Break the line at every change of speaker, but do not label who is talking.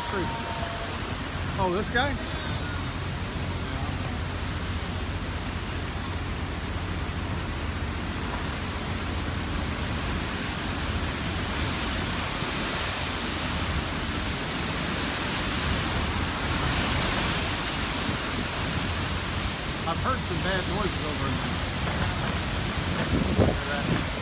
street? Oh, this guy? I've heard some bad noises over in there.